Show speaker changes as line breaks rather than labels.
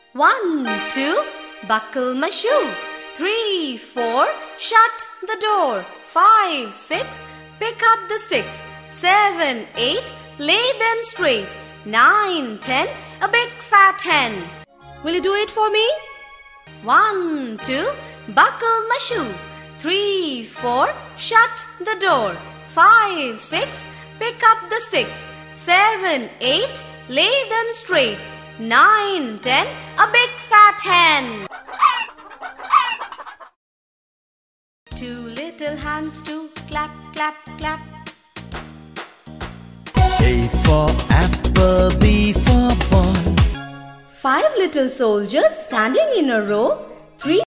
1, 2, buckle my shoe. 3, 4, shut the door. 5, 6, pick up the sticks. 7, 8, lay them straight. 9, 10, a big fat hen.
Will you do it for me?
1, 2, buckle my shoe. 3, 4, shut the door. 5, 6, pick up the sticks. 7, 8, lay them straight. 9, 10, a big fat hen. 2 little hands to clap, clap, clap.
A for apple, B for ball.
5 little soldiers standing in a row. 3